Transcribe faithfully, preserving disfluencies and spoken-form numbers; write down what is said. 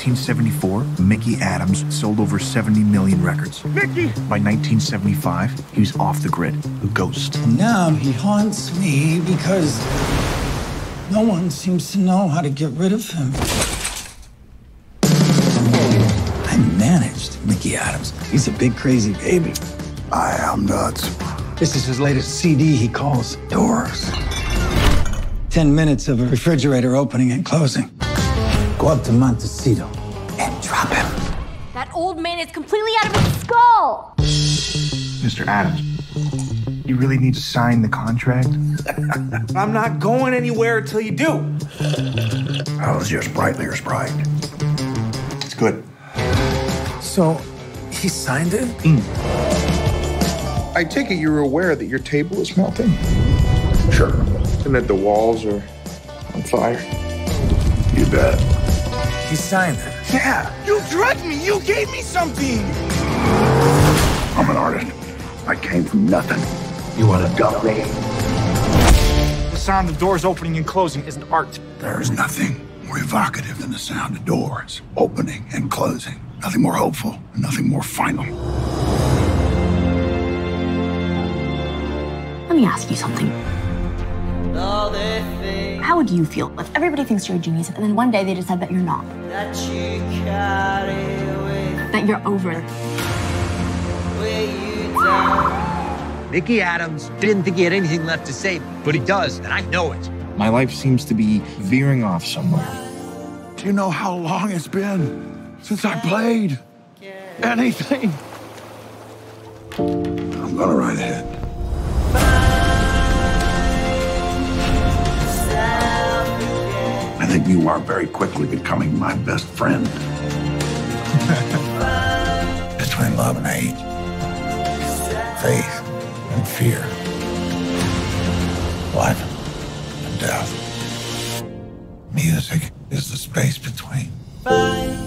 nineteen seventy-four, Micky Adams sold over seventy million records. Mickey! By nineteen seventy-five, he was off the grid, a ghost. Now he haunts me because no one seems to know how to get rid of him. I managed Micky Adams. He's a big, crazy baby. I am nuts. This is his latest C D he calls Doors. Ten minutes of a refrigerator opening and closing. Go up to Montecito and drop him. That old man is completely out of his skull! Mister Adams, you really need to sign the contract? I'm not going anywhere until you do. How's your sprightlier sprite? It's good. So, he signed it? Mm. I take it you're aware that your table is melting? Sure. And that the walls are on fire? You bet. He signed it. Yeah! You drugged me! You gave me something! I'm an artist. I came from nothing. You want to dump me? The sound of doors opening and closing isn't art. There is nothing more evocative than the sound of doors opening and closing. Nothing more hopeful, and nothing more final. Let me ask you something. How would you feel if everybody thinks you're a genius and then one day they decide that you're not? That, you that you're over? Micky Adams didn't think he had anything left to say, but he does, and I know it. My life seems to be veering off somewhere. Do you know how long it's been since I played anything? I'm gonna ride ahead. I think you are very quickly becoming my best friend. Between love and hate, faith and fear, life and death. Music is the space between.